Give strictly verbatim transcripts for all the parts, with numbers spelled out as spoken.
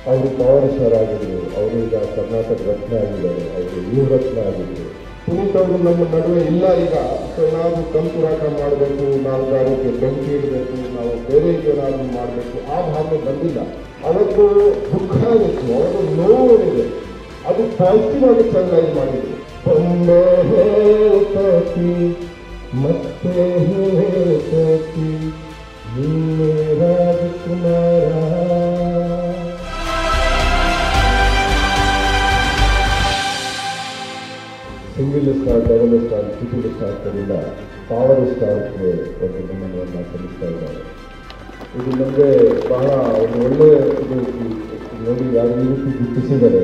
ಅವರು power star ಆಗಿದ್ರು, ಅವರು ಈಗ ಕರ್ನಾಟಕ ರತ್ನ ಆಗಿದ್ದಾರೆ, ಅವರು ಯುವ ರತ್ನ ಆಗಿದ್ರು. ಪುನೀತ್ ಅವರು ನಮ್ಮ ನಡುವೆ ಇಲ್ಲ ಈಗ. ಸೊ ನಾವು ಕಂತುರಾಟ ಮಾಡಬೇಕು, ನಾವು ಗಾಡಿಗೆ ಬೆಂಕಿ ಇಡಬೇಕು, ನಾವು ಬೇರೆ ಏನಾದರೂ ಮಾಡಬೇಕು, ಆ ಭಾವನೆ ಬಂದಿಲ್ಲ. ಅವತ್ತು ದುಃಖ ಆಗಿತ್ತು, ಅವತ್ತು ನೋವು ಇದೆ, ಅದು ಪಾಸಿಟಿವ್ ಆಗಿ ಚಂದಾಗಿ ಮಾಡಿದ್ರು. ಒಮ್ಮೆ ಹೇಳ್ತತಿ ಮತ್ತೆ ಹೇಳ್ತತಿ ನೀನೇ ರಾಜಕುಮಾರ. Single star, double star, triple star ಕಡೆಯಿಂದ ಪವರ್ ಸ್ಟಾರ್ಗೆ ಒಂದು ಗಮನವನ್ನು ಸಲ್ಲಿಸ್ತಾ ಇದ್ದಾರೆ. ಇದು ನಮಗೆ ಬಹಳ ಒಂದು ಒಳ್ಳೆಯ ಇದು ನೋಡಿ ಯಾರು ಈ ರೀತಿ ಗುರುತಿಸಿದ್ದಾರೆ.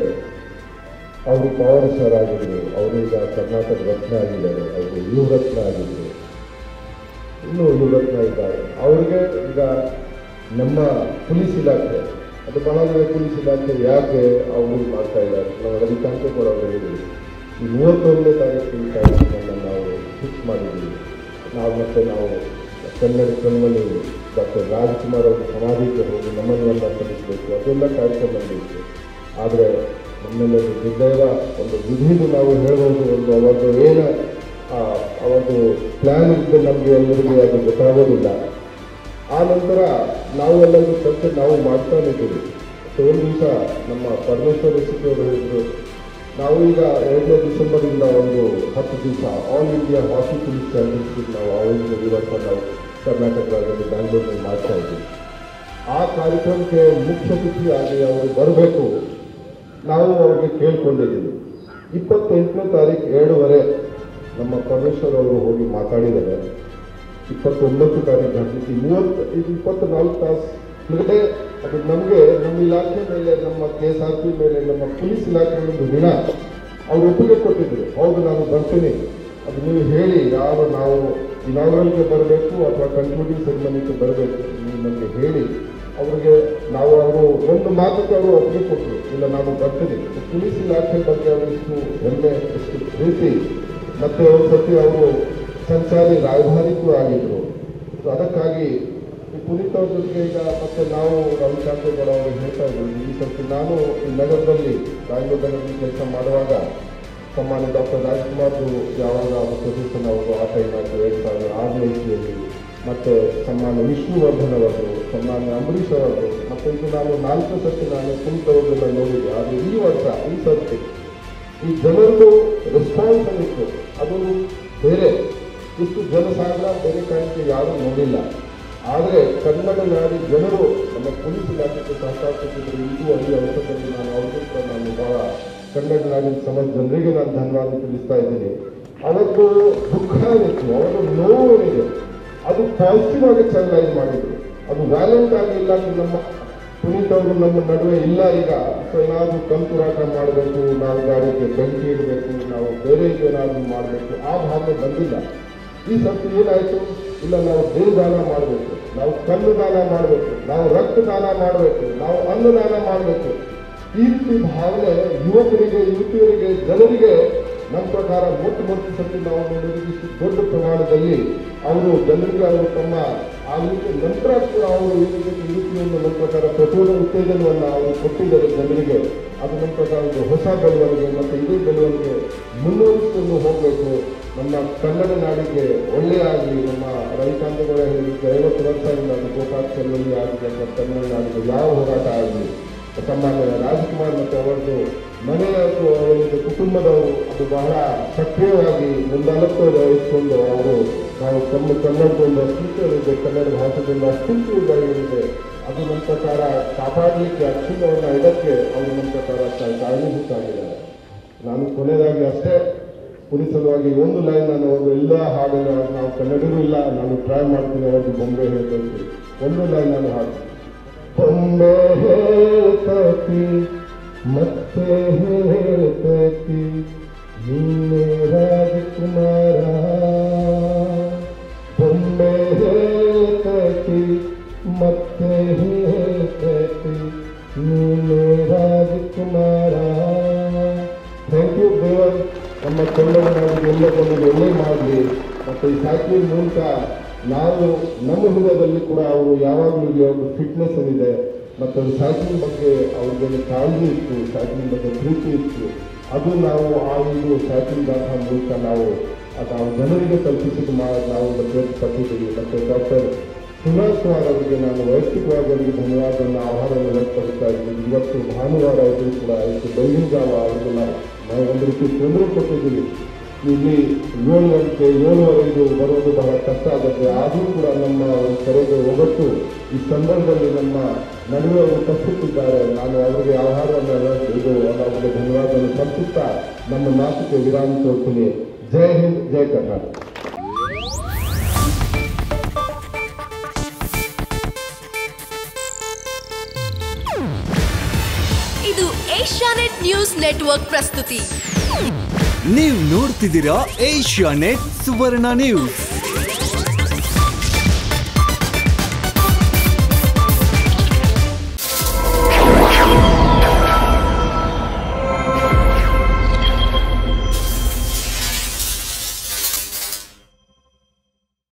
ಅವರು ಪವರ್ ಸ್ಟಾರ್ ಆಗಿದ್ರು, ಅವರು ಈಗ ಕರ್ನಾಟಕ ರತ್ನ ಆಗಿದ್ದಾರೆ, ಅವರು ಯುವ ರತ್ನ ಆಗಿದ್ರು, ಇನ್ನೂ ಯುವ ರತ್ನ ಇದ್ದಾರೆ. ಅವ್ರಿಗೆ ಈಗ ನಮ್ಮ ಪೊಲೀಸ್ ಇಲಾಖೆ, ಅದು ಬಹಳ ಜನ ಪೊಲೀಸ್ ಇಲಾಖೆ ಯಾಕೆ ಅವರು ಮಾಡ್ತಾ ಇದ್ದಾರೆ, ನಾವು ರವಿಕಾಂತೇಗೌಡ ಅವರು ಹೇಳಿದ್ವಿ, ಈ ಮೂವತ್ತೊಂದನೇ ತಾರೀಕು ಈ ಕಾರ್ಯಕ್ರಮವನ್ನು ನಾವು ಫಿಕ್ಸ್ ಮಾಡಿದ್ದೀವಿ. ನಾವು ಮತ್ತೆ ನಾವು ಕನ್ನಡ ಕಣ್ಮಣಿ ಡಾಕ್ಟರ್ ರಾಜ್ಕುಮಾರ್ ಅವರ ಸಮಾಧಿಗೆ ಹೋಗಿ ನಮನವನ್ನು ಸಲ್ಲಿಸಬೇಕು, ಅದೆಲ್ಲ ಕಾರ್ಯಕ್ರಮ ನಡೆಯಿತು. ಆದರೆ ನಮ್ಮೆಲ್ಲ ಹೃದಯದ ಒಂದು ವಿಧಿದು ನಾವು ಹೇಳ್ಬೋದು, ಒಂದು ಅವತ್ತು ಏನು ಅವತ್ತು ಪ್ಲ್ಯಾನ್ ಇದ್ದು ನಮಗೆ ಎಲ್ಲರಿಗೆ ಅದು ಗೊತ್ತಾಗೋದಿಲ್ಲ. ಆ ನಂತರ ನಾವು ಎಲ್ಲರಿಗೂ ಚರ್ಚೆ ನಾವು ಮಾಡ್ತಾನೆ ಇದ್ದೀವಿ. ಒಂದು ದಿವಸ ನಮ್ಮ ಪರಮೇಶ್ವರ ರೆಸಿಪಿ ಅವರು ಹೇಳಿದ್ರು, ನಾವು ಈಗ ಎರಡನೇ ಡಿಸೆಂಬರಿಂದ ಒಂದು ಹತ್ತು ದಿವಸ all India hockey police championship ನಾವು ಆಯೋಜನೆ ಇವತ್ತು ನಾವು ಕರ್ನಾಟಕ ರಾಜ್ಯದಲ್ಲಿ ಬ್ಯಾಂಗ್ಳೂರಿನಲ್ಲಿ ಮಾಡ್ತಾ ಇದ್ದೀವಿ. ಆ ಕಾರ್ಯಕ್ರಮಕ್ಕೆ ಮುಖ್ಯ ಅತಿಥಿಯಾಗಿ ಅವರು ಬರಬೇಕು, ನಾವು ಅವ್ರಿಗೆ ಕೇಳ್ಕೊಂಡಿದ್ದೀವಿ. ಇಪ್ಪತ್ತೆಂಟನೇ ತಾರೀಕು ಏಳುವರೆ ನಮ್ಮ ಪರಮೇಶ್ವರ್ ಅವರು ಹೋಗಿ ಮಾತಾಡಿದ್ದಾರೆ. ಇಪ್ಪತ್ತೊಂಬತ್ತು ತಾರೀಕು ಹತ್ತಿಸಿ ಮೂವತ್ತು ಇದು ಇಪ್ಪತ್ತ್ನಾಲ್ಕು ತಾಸು ಹಿಂದೆ ಅದು ನಮಗೆ ನಮ್ಮ ಇಲಾಖೆ ಮೇಲೆ, ನಮ್ಮ ಕೆ ಎಸ್ ಆರ್ ಪಿ ಮೇಲೆ, ನಮ್ಮ ಪೊಲೀಸ್ ಇಲಾಖೆ ಒಂದು ದಿನ ಅವರು ಒಪ್ಪಿಗೆ ಕೊಟ್ಟಿದ್ರು. ಹೌದು ನಾನು ಬರ್ತೀನಿ, ಅದು ನೀವು ಹೇಳಿ ಯಾವ ನಾವು ಇನಾಗ್ರಲ್ಗೆ ಬರಬೇಕು ಅಥವಾ ಕನ್ಕ್ಲೂಡಿಂಗ್ ಸೆರೆಮನಿಗೆ ಬರಬೇಕು, ನೀವು ನಮಗೆ ಹೇಳಿ. ಅವರಿಗೆ ನಾವು ಅವರು ಒಂದು ಮಾತಕ್ಕೆ ಅವರು ಒಪ್ಪಿಗೆ ಕೊಟ್ಟರು, ಇಲ್ಲ ನಾನು ಬರ್ತೀನಿ. ಪೊಲೀಸ್ ಇಲಾಖೆ ಬಗ್ಗೆ ಅವರಿಷ್ಟು ಹೆಮ್ಮೆ, ಎಷ್ಟು ಪ್ರೀತಿ, ಮತ್ತು ಒಂದು ಸತಿ ಅವರು ಸಂಚಾರಿ ರಾಯಭಾರಿಗೂ ಆಗಿದ್ರು. ಸೊ ಅದಕ್ಕಾಗಿ ಈ ಪುನೀತ್ ಅವ್ರ ಜೊತೆಗೆ ಈಗ ಮತ್ತೆ ನಾವು ರವಿಕಾಂತೇಗೌಡ ಅವರು ಹೇಳ್ತಾ ಇದ್ದೀವಿ, ಈ ಸರ್ತಿ ನಾನು ಈ ನಗರದಲ್ಲಿ ರಾಯನಗರದಲ್ಲಿ ಕೆಲಸ ಮಾಡುವಾಗ ಸನ್ಮಾನ್ಯ ಡಾಕ್ಟರ್ ರಾಜ್ಕುಮಾರ್ದು ಯಾವಾಗ ಅವರು ಪ್ರೊಫೆಸರ್ ಅವರು ಆ ಟೈಮ್ ಆಯಿತು ಎರಡು ಸಾವಿರದ ಆರನೇ ಇಸ್ವಿಯಲ್ಲಿ, ಮತ್ತು ಸನ್ಮಾನ್ಯ ವಿಷ್ಣುವರ್ಧನ್ ಅವರು, ಸನ್ಮಾನ್ಯ ಅಂಬರೀಷ್ ಅವರು, ಮತ್ತು ಇದು ನಾನು ನಾಲ್ಕು ಸರ್ತಿ ನಾನು ಪುನೀತ್ ಅವ್ರನ್ನೆಲ್ಲ ನೋಡಿದ್ದೆ. ಆದರೆ ಈ ವರ್ಷ ಈ ಸರ್ತಿ ಈ ಜನರದು ರೆಸ್ಪಾನ್ಸ್ ಅನ್ನಿತ್ತು, ಅದು ಬೇರೆ. ಇಷ್ಟು ಜನಸಾಗರ ಬೇರೆ ಕಾರಣಕ್ಕೆ ಯಾರೂ ನೋಡಿಲ್ಲ. ಆದರೆ ಕನ್ನಡ ನಾಡಿ ಜನರು ನಮ್ಮ ಪೊಲೀಸ್ ಇಲಾಖೆಗೆ ಸಹಕಾರ ಕೊಟ್ಟಿದ್ದರು. ಇದು ಅಲ್ಲಿ ಅವಸರದಲ್ಲಿ ನಾನು ಅವ್ರಿಗೂ ಕೂಡ ನಾನು ಬಹಳ ಕನ್ನಡ ನಾಡಿನ ಸಮಾಜ ಜನರಿಗೆ ನಾನು ಧನ್ಯವಾದ ತಿಳಿಸ್ತಾ ಇದ್ದೀನಿ. ಅವತ್ತು ದುಃಖ ಇತ್ತು, ಅವತ್ತು ನೋವು ಇದೆ, ಅದು ಪಾಸಿಟಿವ್ ಆಗಿ ಚಂದಾಗಿ ಮಾಡಿದ್ರು. ಅದು ವ್ಯಾಲೆಂಟ್ ಆಗಿ ಇಲ್ಲ, ನಮ್ಮ ಪುನೀತ್ ಅವರು ನಮ್ಮ ನಡುವೆ ಇಲ್ಲ ಈಗ. ಸೊ ಏನಾದರೂ ಕಂತುರಾಟ ಮಾಡಬೇಕು, ನಾವು ಗಾಡಿಗೆ ಬೆಂಕಿ ಇಡಬೇಕು, ನಾವು ಬೇರೆ ಏನಾದರೂ ಮಾಡಬೇಕು, ಆ ಭಾವನೆ ಬಂದಿಲ್ಲ. ಈ ಸರ್ತಿ ಏನಾಯಿತು, ಇಲ್ಲ ನಾವು ದೇಹದಾನ ಮಾಡಬೇಕು, ನಾವು ಕಣ್ಣು ದಾನ ಮಾಡಬೇಕು, ನಾವು ರಕ್ತದಾನ ಮಾಡಬೇಕು, ನಾವು ಅನ್ನದಾನ ಮಾಡಬೇಕು. ಈ ರೀತಿ ಭಾವನೆ ಯುವಕರಿಗೆ, ಯುವತಿಯರಿಗೆ, ಜನರಿಗೆ ನಮ್ಮ ಪ್ರಕಾರ ಮೊಟ್ಟ ಮೊದಲ ಸರ್ತಿ ನಾವು ನೋಡಿದ್ರೆ ಇಷ್ಟು ದೊಡ್ಡ ಪ್ರಮಾಣದಲ್ಲಿ ಅವರು ಜನರಿಗೆ ಅವರು ತಮ್ಮ ಆಗಲಿಕ್ಕೆ ನಂತರ ಕೂಡ ಅವರು ಈ ರೀತಿಯನ್ನು ನಮ್ಮ ಪ್ರಕಾರ ಪ್ರಚೋದನ ಉತ್ತೇಜನವನ್ನು ಅವರು ಕೊಟ್ಟಿದ್ದಾರೆ ಜನರಿಗೆ. ಅದು ನಮ್ಮ ಪ್ರಕಾರ ಒಂದು ಹೊಸ ಬೆಳವಣಿಗೆ ಮತ್ತು ಇದೇ ಬೆಳವಣಿಗೆ ಮುನ್ನಡೆಸಿಕೊಂಡು ಹೋಗಬೇಕು. ನಮ್ಮ ಕನ್ನಡ ನಾಡಿಗೆ ಒಳ್ಳೆಯಾಗಲಿ. ನಮ್ಮ ರವಿಕಾಂತೇಗೌಡ ಹೇಳಿದ್ದಕ್ಕೆ ಐವತ್ತು ವರ್ಷದಿಂದ ಅದು ಗೋಪಾಲ್ ಚೆನ್ನಳ್ಳಿ ಆಗಿದೆ, ನಮ್ಮ ಕನ್ನಡ ನಾಡಿಗೆ ಯಾವ ಹೋರಾಟ ಆಗಲಿ, ಸನ್ಮಾನ್ಯ ರಾಜ್ಕುಮಾರ್ ಮತ್ತು ಅವರದ್ದು ಮನೆಯ ಅವರಿಗೆ ಕುಟುಂಬದವರು ಅದು ಬಹಳ ಸಕ್ರಿಯವಾಗಿ ಮುಂದಾಲತ್ತು ವಹಿಸಿಕೊಂಡು ಅವರು ನಾವು ತಮ್ಮ ಕನ್ನಡದಿಂದ ಅಸ್ತಿತ್ವವಿದೆ, ಕನ್ನಡ ಭಾಷೆಯಿಂದ ಅಸ್ತಿತ್ವವಿದೆ, ಅದು ನಮ್ಮ ಪ್ರಕಾರ ಕಾಪಾಡಲಿಕ್ಕೆ ಅಕ್ಷರವನ್ನು ಇದಕ್ಕೆ ಅವರು ನಮ್ಮ ಪ್ರಕಾರ ಕಾರಣೀಭೂತಾಗಿದ್ದಾರೆ. ನಾನು ಕೊನೆಯದಾಗಿ ಅಷ್ಟೇ ಪೊಲೀಸ್ ಸಲುವಾಗಿ ಒಂದು ಲೈನ್ ನಾನು ಅವರು ಎಲ್ಲ ಹಾಡಿಲ್ಲ, ನಾವು ಕನ್ನಡರೂ ಇಲ್ಲ, ನಾನು ಟ್ರೈ ಮಾಡ್ತೀನಿ ಅವರಿಗೆ ಬೊಂಬೆ ಹೇಳ್ತೀನಿ. ಒಂದು ಲೈನ್ ನಾನು ಹಾಡು, ಬೊಂಬೆ ಹೇಳ್ತತಿ ಮತ್ತೆ ಹೇಳ್ತತಿ ನೀನೇ ರಾಜಕುಮಾರ, ಬೊಂಬೆ ಹೇಳ್ತತಿ ಮತ್ತೆ ಹೇಳ್ತತಿ ನೀನೇ ರಾಜಕುಮಾರ. ಥ್ಯಾಂಕ್ ಯು ದೇವರ್, ನಮ್ಮ ಕನ್ನಡ ನಾಡಿಗೆ ಎಲ್ಲ ಜನರಿಗೆ ಒಳ್ಳೆ ಮಾಡಲಿ. ಮತ್ತು ಈ ಸಾಕಿನ ಮೂಲಕ ನಾವು ನಮ್ಮ ಹೃದಯದಲ್ಲಿ ಕೂಡ ಅವರು ಯಾವಾಗಲೂ ಒಂದು ಫಿಟ್ನೆಸ್ ಏನಿದೆ, ಮತ್ತು ಸೈಕ್ಲಿಂಗ್ ಬಗ್ಗೆ ಅವ್ರಿಗೆ ಕಾಳಜಿ ಇತ್ತು, ಸೈಕ್ಲಿಂಗ್ ಬಗ್ಗೆ ಪ್ರೀತಿ ಇತ್ತು. ಅದು ನಾವು ಆ ಒಂದು ಸೈಕ್ಲಿಂಗ್ ಗಾಥಾ ಮೂಲಕ ನಾವು ಅದು ನಾವು ಜನರಿಗೆ ತಲುಪಿಸಿದ ಮಾ ನಾವು ಪಟ್ಟಿದ್ದೀವಿ. ಮತ್ತು ಡಾಕ್ಟರ್ ಸುನೀಲ್ ಕುಮಾರ್ ಅವರಿಗೆ ನಾನು ವೈಯಕ್ತಿಕವಾಗಿ ಅವರಿಗೆ ಧನ್ಯವಾದವನ್ನು ಆಭಾರವನ್ನು ವ್ಯಕ್ತಪಡಿಸ್ತಾ ಇದ್ದೀನಿ. ಇವತ್ತು ಭಾನುವಾರ ಇದ್ರೂ ಕೂಡ ಇವತ್ತು ಬೆಳಗಿನ ಜಾವ ಅವರಿಗೆ ನಾವು ನಾವು ಒಂದು ರೀತಿ ತೊಂದರೆ ಕೊಟ್ಟಿದ್ದೀವಿ. ಇಲ್ಲಿ ಏಳು ಗಂಟೆ ಏಳುವರೆಗೂ ಬರೋದು ಬಹಳ ಕಷ್ಟ ಆಗುತ್ತೆ. ಆದರೂ ಕೂಡ ನಮ್ಮ ಕರೆಗೆ ಒಗಟ್ಟು ಈ ಸಂದರ್ಭದಲ್ಲಿ ನಮ್ಮ ನಡುವೆ ಉಪಸ್ಥಿತಿದ್ದಾರೆ. ನಾನು ಅವರಿಗೆ ಆಹಾರವನ್ನು ಇದು ಅವರಿಗೆ ಧನ್ಯವಾದವನ್ನು ಸಲ್ಲಿಸುತ್ತಾ ನಮ್ಮ ಮಾತುಗೆ ವಿರಾಮ ತೋರ್ತೀನಿ. ಜೈ ಹಿಂದ್, ಜೈ ಕರ್ನಾಟಕ. ಇದು ಏಷ್ಯಾನೆಟ್ ನ್ಯೂಸ್ ನೆಟ್ವರ್ಕ್ ಪ್ರಸ್ತುತಿ. ನೀವು ನೋಡ್ತಿದ್ದೀರಾ ಏಷ್ಯಾನೆಟ್ ಸುವರ್ಣ ನ್ಯೂಸ್.